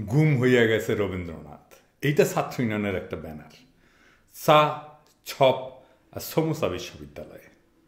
গুম হইয়া গেছে রবীন্দ্রনাথ। এইটা ছাত্র ইউনিয়নের একটা ব্যানার, চা ছপ আর সমোসা বিশ্ববিদ্যালয়ে।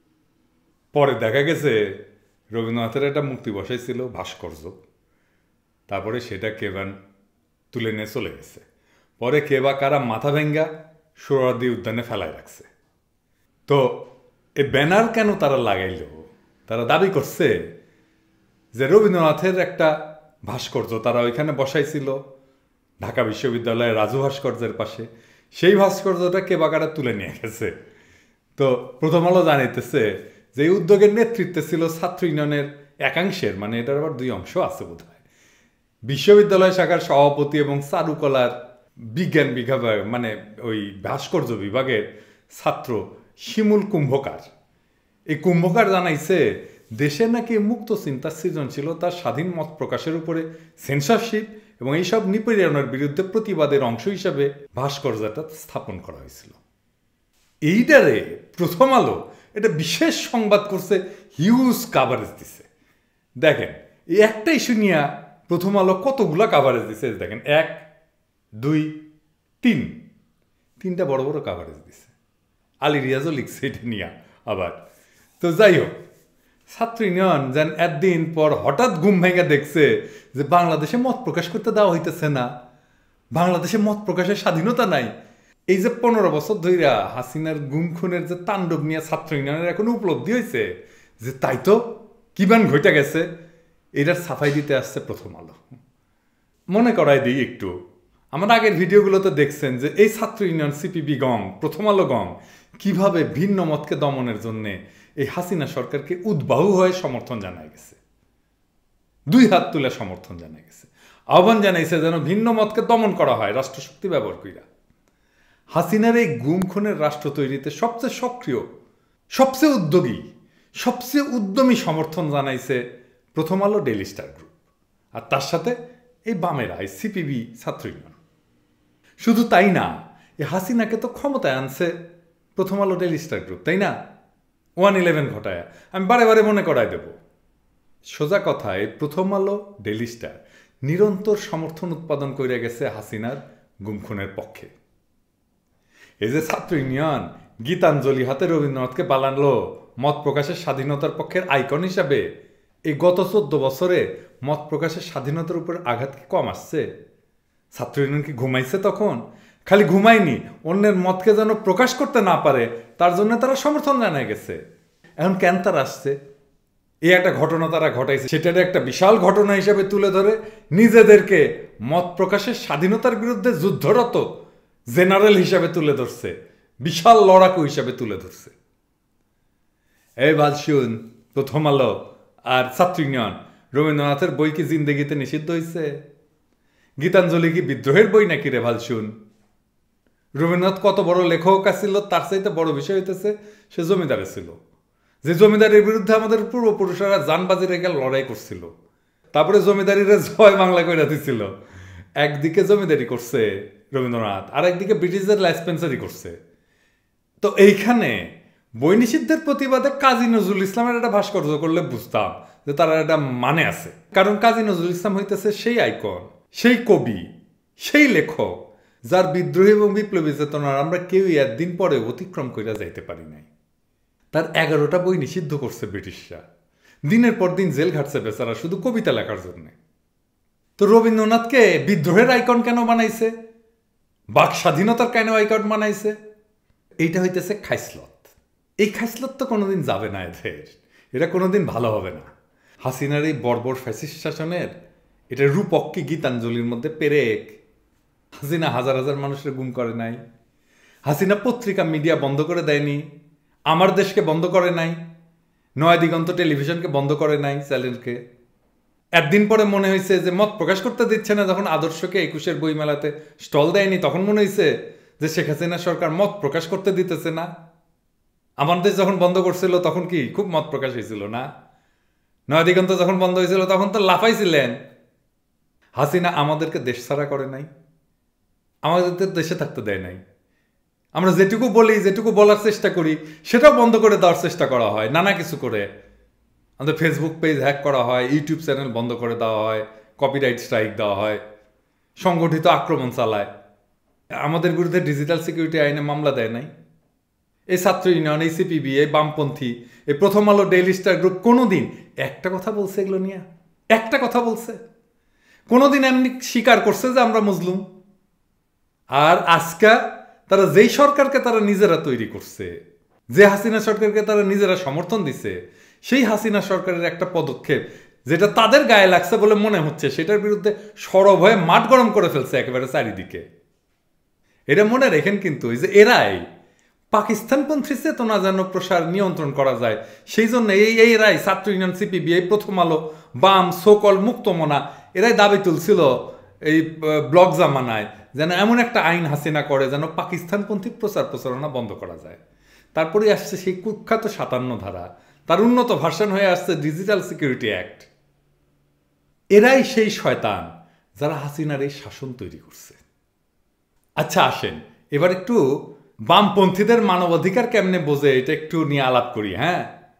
পরে দেখা গেছে রবীন্দ্রনাথের একটা মুক্তি বসাইছিল ভাস্কর্য, তারপরে সেটা কেবান তুলে নিয়ে চলে গেছে। পরে কেবা কারা মাথা ভেঙ্গা সোহরাওয়ার্দী উদ্যানে ফেলায় রাখছে। তো এই ব্যানার কেন তারা লাগাইল? তারা দাবি করছে যে রবীন্দ্রনাথের একটা ভাস্কর্য তারা ওইখানে বসাইছিল ঢাকা বিশ্ববিদ্যালয়ের রাজু ভাস্কর্যের পাশে, সেই ভাস্কর্যটা কেবাকারা তুলে নিয়ে গেছে। তো প্রথম আলো জানাইতেছে যে এই উদ্যোগের নেতৃত্বে ছিল ছাত্র ইউনিয়নের একাংশের, মানে এটার আবার দুই অংশ আছে বোধ হয়, বিশ্ববিদ্যালয় শাখার সভাপতি এবং চারুকলার বিজ্ঞান বিভাগ, মানে ওই ভাস্কর্য বিভাগের ছাত্র শিমুল কুম্ভকার। এই কুম্ভকার জানাইছে দেশে নাকি মুক্ত চিন্তা সৃজনশীলতা স্বাধীন মত প্রকাশের উপরে সেন্সরশিপ এবং এইসব নিপীড়নের বিরুদ্ধে প্রতিবাদের অংশ হিসাবে ভাস্কর্যটা স্থাপন করা হয়েছিল। এইটারে প্রথম আলো এটা বিশেষ সংবাদ করছে, হিউজ কাভারেজ দিছে। দেখেন এই একটা ইস্যু নিয়ে প্রথম আলো কতগুলা কাভারেজ দিছে দেখেন, 1 2 3 তিনটা বড় বড় কাভারেজ দিছে। আলী রিয়াজও লিখছে এটা নিয়ে আবার। তো যাই হোক, ছাত্র ইউনিয়ন যেন একদিন পর হঠাৎ ঘুম ভেঙে দেখছে যে বাংলাদেশে মত প্রকাশ করতে দেওয়া হইতেছে না, বাংলাদেশে মত প্রকাশের স্বাধীনতা নাই। এই যে 15 বছর ধইরা হাসিনার গুম খুনের যে তাণ্ডব নিয়ে ছাত্র ইউনিয়নের এখন উপলব্ধি হয়েছে যে তাই তো কিবান ঘটে গেছে, এটার সাফাই দিতে আসছে প্রথম আলো। মনে করাই দিই একটু, আমার আগের ভিডিওগুলোতে দেখছেন যে এই ছাত্র ইউনিয়ন সিপিবি গং, প্রথম আলো গং কিভাবে ভিন্ন মতকে দমনের জন্য এই হাসিনা সরকারকে উদ্বাহু হয়ে সমর্থন জানায় গেছে, 2 হাত তুলে সমর্থন জানায় গেছে, আহ্বান জানাইছে যেন ভিন্ন মতকে দমন করা হয় রাষ্ট্রশক্তি ব্যবহার কইরা। হাসিনার এই গুম খুনের রাষ্ট্র তৈরিতে সবচেয়ে সক্রিয়, সবচেয়ে উদ্যোগী, সবচেয়ে উদ্যমী সমর্থন জানাইছে প্রথম আলো ডেইলি স্টার গ্রুপ, আর তার সাথে এই বামেরা, এই সিপিবি ছাত্র ইউনিয়ন। শুধু তাই না, এই হাসিনাকে তো ক্ষমতায় আনছে প্রথম আলো ডেইলি স্টার গ্রুপ, তাই না? 111 ঘটায় আমি বারে বারে মনে করাই দেব। সোজা কথায় প্রথম আলো ডেইলি স্টার নিরন্তর সমর্থন উৎপাদন করে গেছে হাসিনার গুম খুনের পক্ষে। এই যে ছাত্র ইউনিয়ন গীতাঞ্জলি হাতে রবীন্দ্রনাথকে বানালো মত প্রকাশের স্বাধীনতার পক্ষের আইকন হিসাবে, এই গত 14 বছরে মত প্রকাশের স্বাধীনতার উপর আঘাত কি কম আসছে? ছাত্র ইউনিয়ন কি ঘুমাইছে? তখন খালি ঘুমায়নি, অন্যের মতকে যেন প্রকাশ করতে না পারে তার জন্য তারা সমর্থন জানায় গেছে। এখন কেন তারা আসছে? এই একটা ঘটনা তারা ঘটাইছে, সেটার একটা বিশাল ঘটনা হিসেবে তুলে ধরে নিজেদেরকে মত প্রকাশের স্বাধীনতার বিরুদ্ধে যুদ্ধরত জেনারেল হিসাবে তুলে ধরছে, বিশাল লড়াকু হিসাবে তুলে ধরছে। এই ভালসুন প্রথম আলো আর ছাত্র ইউনিয়ন, রবীন্দ্রনাথের বই কি জিন্দেগিতে নিষিদ্ধ হয়েছে? গীতাঞ্জলি কি বিদ্রোহের বই নাকি রে ভালসুন? রবীন্দ্রনাথ কত বড় লেখক ছিল, তার চাইতে বড় বিষয় হইতেছে সে জমিদারে ছিল, যে জমিদারের বিরুদ্ধে আমাদের পূর্বপুরুষরা জানবাজি রেখে লড়াই করছিল, তারপরে জমিদারিরা জয় বাংলা করে দিছিল। একদিকে জমিদারি করছে রবীন্দ্রনাথ, আর একদিকে ব্রিটিশদের লাইসপেন্সারি করছে। তো এইখানে বই নিষিদ্ধের প্রতিবাদে কাজী নজরুল ইসলামের একটা ভাস্কর্য করলে বুঝতাম যে তার একটা মানে আছে, কারণ কাজী নজরুল ইসলাম হইতেছে সেই আইকন, সেই কবি, সেই লেখক যার বিদ্রোহী এবং বিপ্লবী চেতনার আমরা কেউই একদিন পরে অতিক্রম করে যাইতে পারি নাই। তার 11টা বই নিষিদ্ধ করছে ব্রিটিশরা, দিনের পর দিন জেল ঘাটছে বেচারা শুধু কবিতা লেখার জন্য। তো রবীন্দ্রনাথকে বিদ্রোহের আইকন কেন বানাইছে? বাক স্বাধীনতার কেন আইকন বানাইছে? এইটা হইতেছে খাইসলত। এই খাইসলত তো কোনোদিন যাবে না এদের, এটা কোনোদিন ভালো হবে না। হাসিনার এই বর্বর ফ্যাসিস্ট শাসনের এটা রূপক কি গীতাঞ্জলির মধ্যে পেরেক। হাসিনা হাজার হাজার মানুষের গুম করে নাই, হাসিনা পত্রিকা মিডিয়া বন্ধ করে দেয়নি, আমার দেশকে বন্ধ করে নাই, নয়া দিগন্ত টেলিভিশনকে বন্ধ করে নাই, চ্যানেলকে। একদিন পরে মনে হয়েছে যে মত প্রকাশ করতে দিচ্ছে না, যখন আদর্শকে 21-এর বই মেলাতে স্টল দেয়নি, তখন মনে হয়েছে যে শেখ হাসিনা সরকার মত প্রকাশ করতে দিতেছে না। আমার দেশ যখন বন্ধ করছিল তখন কি খুব মত প্রকাশ হয়েছিল না? নয়া দিগন্ত যখন বন্ধ হয়েছিল তখন তো লাফাইছিলেন। হাসিনা আমাদেরকে দেশ ছাড়া করে নাই, আমাদের দেশে থাকতে দেয় নাই। আমরা যেটুকু বলি, যেটুকু বলার চেষ্টা করি সেটাও বন্ধ করে দেওয়ার চেষ্টা করা হয়, নানা কিছু করে। আমাদের ফেসবুক পেজ হ্যাক করা হয়, ইউটিউব চ্যানেল বন্ধ করে দেওয়া হয়, কপিরাইট স্ট্রাইক দেওয়া হয়। সংগঠিত আক্রমণ চালায়, আমাদের বিরুদ্ধে ডিজিটাল সিকিউরিটি আইনে মামলা দেয় নাই। এই ছাত্র ইউনিয়ন, এই সিপিবি, এই বামপন্থী, এই প্রথম আলো, ডেইলি স্টার গ্রুপ কোনোদিন একটা কথা বলছে এগুলো নিয়ে? একটা কথা বলছে? কোনোদিন এমনি স্বীকার করছে যে আমরা মজলুম? আর আজকে তারা যেই সরকারকে তারা নিজেরা তৈরি করছে, যে হাসিনা সরকারকে তারা নিজেরা সমর্থন দিছে, সেই হাসিনা সরকারের একটা পদক্ষেপ যেটা তাদের গায়ে লাগছে বলে মনে হচ্ছে, সেটার বিরুদ্ধে সরব হয়ে মাঠ গরম করে ফেলছে একেবারে চারিদিকে। এটা মনে রেখেন কিন্তু, এই যে এরাই পাকিস্তানপন্থী চেতনা যেন প্রসার নিয়ন্ত্রণ করা যায়, সেই জন্য এরাই ছাত্র ইউনিয়ন, সিপিবি, এই প্রথম আলো, বাম, সোকল, মুক্তমনা, এরাই দাবি তুলছিল এই ব্লক জামানায় যেন এমন একটা আইন হাসিনা করে যেন পাকিস্তানপন্থী প্রচার প্রচারণা বন্ধ করা যায়। তারপরে আসছে সেই কুখ্যাত 57 ধারা, তার উন্নত ভার্সন হয়ে আসছে ডিজিটাল সিকিউরিটি অ্যাক্ট। এরাই সেই শয়তান যারা হাসিনার এই শাসন তৈরি করছে। আচ্ছা আসেন এবার একটু বামপন্থীদের মানবাধিকার কেমনে বোঝে এটা একটু নিয়ে আলাপ করি। হ্যাঁ,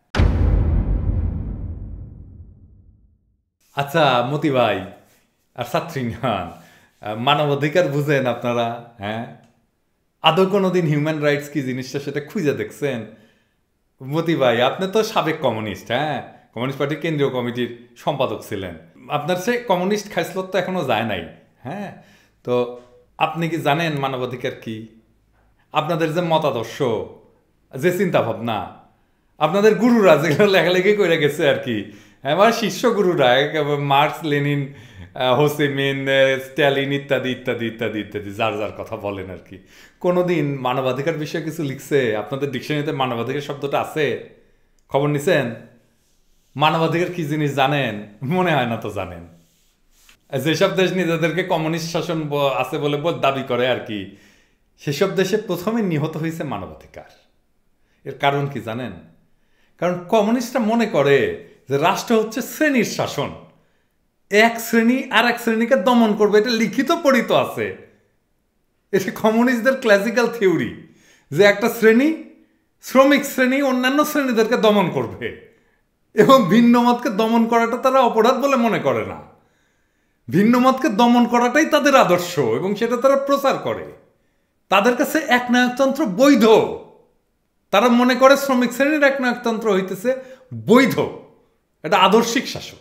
আচ্ছা মতি ভাই আর ছাত্রীগণ, মানবাধিকার বুঝেন আপনারা? হ্যাঁ, আদৌ কোনোদিন হিউম্যান রাইটস কি জিনিসটা সেটা খুঁজে দেখছেন? মতি ভাই আপনি তো সাবেক কমিউনিস্ট, হ্যাঁ, কমিউনিস্ট পার্টির কেন্দ্রীয় কমিটির সম্পাদক ছিলেন, আপনার সে কমিউনিস্ট খাইসলত তো এখনো যায় নাই। হ্যাঁ, তো আপনি কি জানেন মানবাধিকার কি? আপনাদের যে মতাদর্শ, যে চিন্তা ভাবনা, আপনাদের গুরুরা যেগুলো লেখালেখি করে গেছে আর কি, আমার শীর্ষ গুরুরা মার্কস, লেনিন, হোসিমিন, স্ট্যালিন ইত্যাদি ইত্যাদি ইত্যাদি ইত্যাদি, যার যার কথা বলেন আর কি, কোনোদিন মানবাধিকার বিষয়ে কিছু লিখছে? আপনাদের ডিকশনারিতে মানবাধিকার শব্দটা আছে? খবর নিছেন? মানবাধিকার কি জিনিস জানেন? মনে হয় না তো জানেন। যেসব দেশ নিজেদেরকে কমিউনিস্ট শাসন আছে বলে দাবি করে আর কি, সেসব দেশে প্রথমে নিহত হয়েছে মানবাধিকার। এর কারণ কি জানেন? কারণ কমিউনিস্টরা মনে করে যে রাষ্ট্র হচ্ছে শ্রেণীর শাসন, এক শ্রেণী আর এক শ্রেণীকে দমন করবে, এটা লিখিত পড়িত আছে। এটা কমিউনিস্টদের ক্লাসিক্যাল থিওরি যে একটা শ্রেণী, শ্রমিক শ্রেণী অন্যান্য শ্রেণীদেরকে দমন করবে, এবং ভিন্ন মতকে দমন করাটা তারা অপরাধ বলে মনে করে না। ভিন্ন মতকে দমন করাটাই তাদের আদর্শ এবং সেটা তারা প্রচার করে। তাদের কাছে একনায়কতন্ত্র বৈধ। তারা মনে করে শ্রমিক শ্রেণীর একনায়কতন্ত্র হইতেছে বৈধ, এটা আদর্শিক শাসন।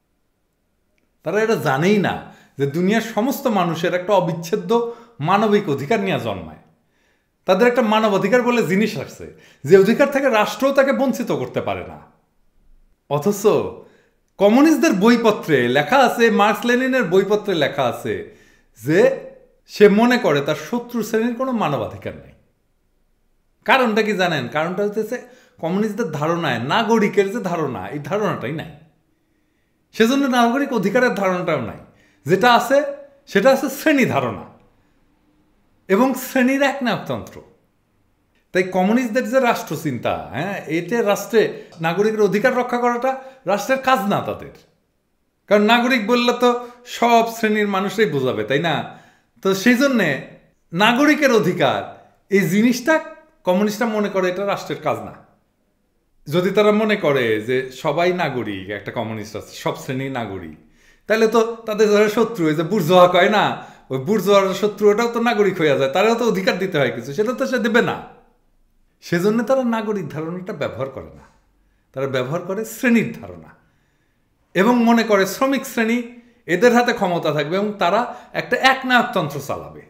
তারা এটা জানেই না যে দুনিয়ার সমস্ত মানুষের একটা অবিচ্ছেদ্য মানবিক অধিকার নিয়ে জন্মায়। তাদের একটা মানব অধিকার বলে জিনিস আছে, যে অধিকার থেকে রাষ্ট্রও তাকে বঞ্চিত করতে পারে না। অথচ কমিউনিস্টদের বইপত্রে লেখা আছে, মার্কস লেনিনের বইপত্রে লেখা আছে যে সে মনে করে তার শত্রু শ্রেণীর কোনো মানবাধিকার নেই। কারণটা কি জানেন? কারণটা হচ্ছে কমিউনিস্টদের ধারণায় নাগরিকের যে ধারণা, এই ধারণাটাই নাই। সেজন্য নাগরিক অধিকারের ধারণাটাও নাই। যেটা আছে সেটা আছে শ্রেণী ধারণা এবং শ্রেণীর একনায়কতন্ত্র। তাই কমিউনিস্টদের যে রাষ্ট্র চিন্তা, হ্যাঁ, এতে রাষ্ট্রে নাগরিকের অধিকার রক্ষা করাটা রাষ্ট্রের কাজ না তাদের। কারণ নাগরিক বললে তো সব শ্রেণীর মানুষই বোঝাবে, তাই না? তো সেই জন্যে নাগরিকের অধিকার এই জিনিসটা কমিউনিস্টরা মনে করে এটা রাষ্ট্রের কাজ না। যদি তারা মনে করে যে সবাই নাগরিক, একটা কমিউনিস্ট আছে, সব শ্রেণীর নাগরিক, তাহলে তো তাদের যারা শত্রু, এই যে বুর্জোয়া কয় না, ওই বুর্জোয়ার শত্রু, ওটাও তো নাগরিক হয়ে যায়, তারাও তো অধিকার দিতে হয় কিছু, সেটা তো সে দেবে না। সেজন্য তারা নাগরিক ধারণাটা ব্যবহার করে না, তারা ব্যবহার করে শ্রেণীর ধারণা এবং মনে করে শ্রমিক শ্রেণী এদের হাতে ক্ষমতা থাকবে এবং তারা একটা একনায়কতন্ত্র চালাবে।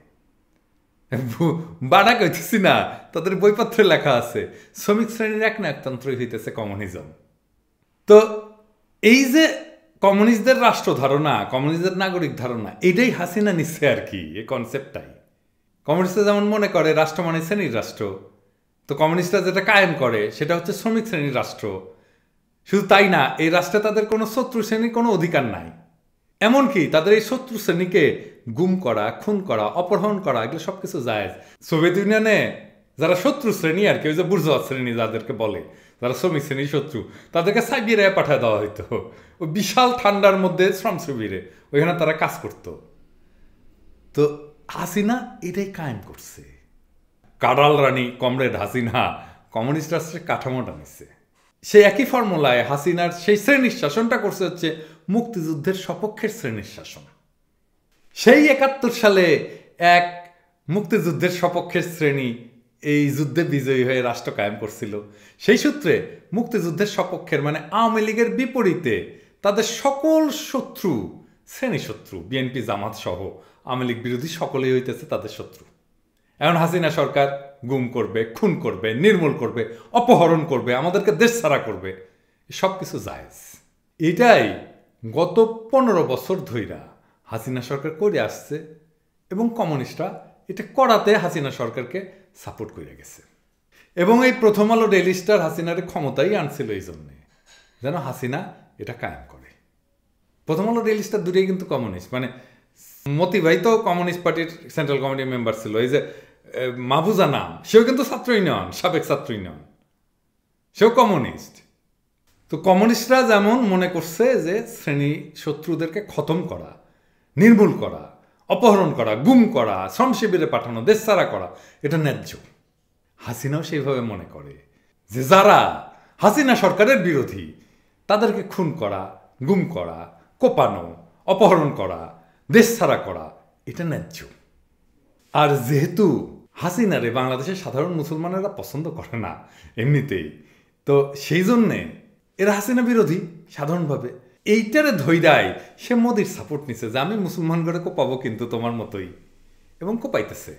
বাড়া কইতেছি না, তাদের বইপত্রে লেখা আছে শ্রমিক শ্রেণীর একনায়কতন্ত্রই হইতেছে কমিউনিজম। তো এই যে কমিউনিস্টদের রাষ্ট্র ধারণা, কমিউনিস্টদের নাগরিক ধারণা, এটাই হাসিনা নিচ্ছে আর কি, এই কনসেপ্টটাই। কমিউনিস্টরা যেমন মনে করে রাষ্ট্র মানে শ্রেণীর রাষ্ট্র, তো কমিউনিস্টরা যেটা কায়েম করে সেটা হচ্ছে শ্রমিক শ্রেণীর রাষ্ট্র। শুধু তাই না, এই রাষ্ট্রে তাদের কোনো শত্রু শ্রেণীর কোনো অধিকার নাই। এমনকি তাদের এই শত্রু শ্রেণীকে গুম করা, খুন করা, অপহরণ করা, এগুলো সবকিছু জায়েজ। সোভিয়েত ইউনিয়নে যারা শত্রু শ্রেণী আর কি, ওই যে বুর্জোয়া শ্রেণী যাদেরকে বলে, যারা শ্রমিক শ্রেণীর শত্রু, তাদেরকে সাইবেরিয়ায় পাঠিয়ে দেওয়া হইতো, ওই বিশাল ঠান্ডার মধ্যে শ্রম শিবিরে, ওইখানে তারা কাজ করত। তো হাসিনা এটাই কায়েম করছে। কাডাল রানী কমরেড হাসিনা কমিউনিস্ট রাষ্ট্রের কাঠামোটা নিচ্ছে। সেই একই ফর্মুলায় হাসিনার সেই শ্রেণীর শাসনটা করছে হচ্ছে মুক্তিযুদ্ধের সপক্ষের শ্রেণীর শাসন। সেই 71 সালে এক মুক্তিযুদ্ধের সপক্ষের শ্রেণী এই যুদ্ধে বিজয়ী হয়ে রাষ্ট্র কায়েম করছিল। সেই সূত্রে মুক্তিযুদ্ধের সপক্ষের মানে আওয়ামী লীগের বিপরীতে তাদের সকল শত্রু, শ্রেণী শত্রু, বিএনপি জামাত সহ আওয়ামী লীগ বিরোধী সকলেই হইতেছে তাদের শত্রু। এখন হাসিনা সরকার গুম করবে, খুন করবে, নির্মূল করবে, অপহরণ করবে, আমাদেরকে দেশ ছাড়া করবে, সব কিছু জায়েজ। এটাই গত 15 বছর ধইরা হাসিনা সরকার করে আসছে এবং কমিউনিস্টরা এটা করাতে হাসিনা সরকারকে সাপোর্ট করে গেছে। এবং এই প্রথম আলো ডেইলি স্টার হাসিনার ক্ষমতাই আনছিল এই জন্যে যেন হাসিনা এটা কায়েম করে। প্রথম আলো ডেইলি স্টার দুটোই কিন্তু কমিউনিস্ট, মানে মতি ভাই তো কমিউনিস্ট পার্টির সেন্ট্রাল কমিটির মেম্বার ছিল। এই যে মাহফুজা নাম, সেও কিন্তু ছাত্র ইউনিয়ন, সাবেক ছাত্র ইউনিয়ন, সেও কমিউনিস্ট। তো কমিউনিস্টরা যেমন মনে করছে যে শ্রেণী শত্রুদেরকে খতম করা, নির্মূল করা, অপহরণ করা, গুম করা, শ্রম শিবিরে পাঠানো, দেশ ছাড়া করা এটা ন্যায্য, হাসিনাও সেইভাবে মনে করে যে যারা হাসিনা সরকারের বিরোধী তাদেরকে খুন করা, গুম করা, কোপানো, অপহরণ করা, দেশ ছাড়া করা এটা ন্যায্য। আর যেহেতু হাসিনারে বাংলাদেশের সাধারণ মুসলমানেরা পছন্দ করে না এমনিতেই, তো সেই জন্যে এরা হাসিনা বিরোধী সাধারণভাবে। এইটারে ধৈরায় সে মোদির সাপোর্ট নিছে যে আমি মুসলমান করে কোপাবো কিন্তু তোমার মতোই, এবং কোপাইতেছে।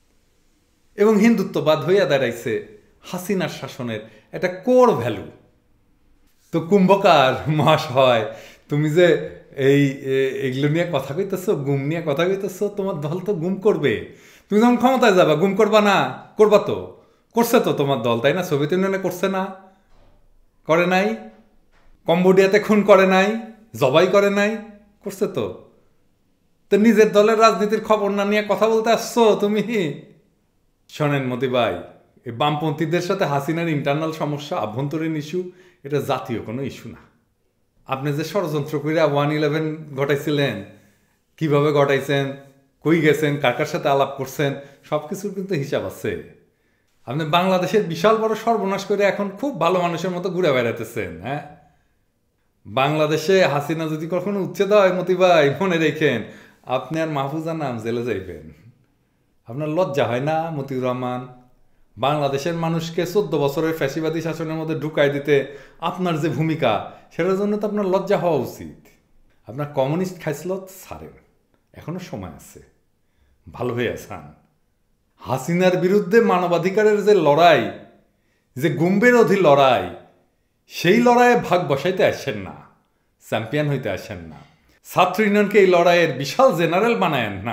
এবং হিন্দুত্ববাদ হইয়া দাঁড়াইছে হাসিনার শাসনের একটা কোর ভ্যালু। তো কুম্ভকার মহাশয়, তুমি যে এইগুলো নিয়ে কথা কইতেছো, গুম নিয়ে কথা কইতেছো, তোমার দল তো গুম করবে। তুমি যখন ক্ষমতায় যাবা গুম করবা না? করবা তো, করছে তো তোমার দল, তাই না? সোভিয়েত ইউনিয়নে করছে না? করে নাই? কম্বোডিয়াতে খুন করে নাই? জবাই করে নাই? করছে তো। তো নিজের দলের রাজনীতির খবর না নিয়ে কথা বলতে আসছো তুমি? শোনেন মতি ভাই, এই বামপন্থীদের সাথে হাসিনার ইন্টারনাল সমস্যা, আভ্যন্তরীণ ইস্যু, এটা জাতীয় কোনো ইস্যু না। আপনি যে ষড়যন্ত্র করে 1/11 ঘটাইছিলেন, কিভাবে ঘটাইছেন, কই গেছেন, কার কার সাথে আলাপ করছেন, সব কিছুর কিন্তু হিসাব আছে। আপনি বাংলাদেশের বিশাল বড় সর্বনাশ করে এখন খুব ভালো মানুষের মতো ঘুরে বেড়াতেছেন। হ্যাঁ, বাংলাদেশে হাসিনা যদি কখনো উচ্ছেদ হয় মতি ভাই, মনে রেখেন আপনি আর মাহফুজা নাম জেলে যাইবেন। আপনার লজ্জা হয় না মতিউর রহমান? বাংলাদেশের মানুষকে 14 বছরের ফ্যাসিবাদী শাসনের মধ্যে ঢুকাই দিতে আপনার যে ভূমিকা, সেটার জন্য তো আপনার লজ্জা হওয়া উচিত। আপনার কমিউনিস্ট খাইসলত ছাড়েন, এখনো সময় আছে, ভালো হয়ে আছেন। হাসিনার বিরুদ্ধে মানবাধিকারের যে লড়াই, যে গুম বিরোধী লড়াই, সেই লড়াইয়ে ভাগ বসাইতে আসেন না, চ্যাম্পিয়ন হইতে আসেন না, ছাত্র ইউনিয়নকে এই লড়াইয়ের বিশাল জেনারেল বানায়েন না।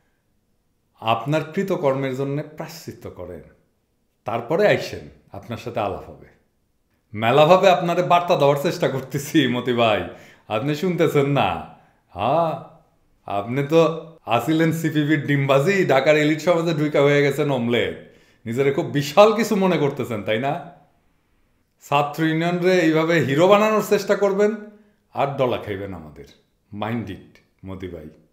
আপনার কৃতকর্মের জন্য প্রায়শ্চিত্ত করেন, তারপরে আইসেন, আপনার সাথে আলাপ হবে। মেলাভাবে আপনারে বার্তা দেওয়ার চেষ্টা করতেছি মতি ভাই, আপনি শুনতেছেন না? হ্যাঁ, আপনি তো আসিলেন সিপিবির ডিমবাজি, ঢাকার এলিট সমাজে ঢুকা হয়ে গেছেন অমলেট, নিজেরা খুব বিশাল কিছু মনে করতেছেন, তাই না? ছাত্র ইউনিয়নরে এইভাবে হিরো বানানোর চেষ্টা করবেন আর ডলা খাইবেন আমাদের। মাইন্ড ইট মতি ভাই।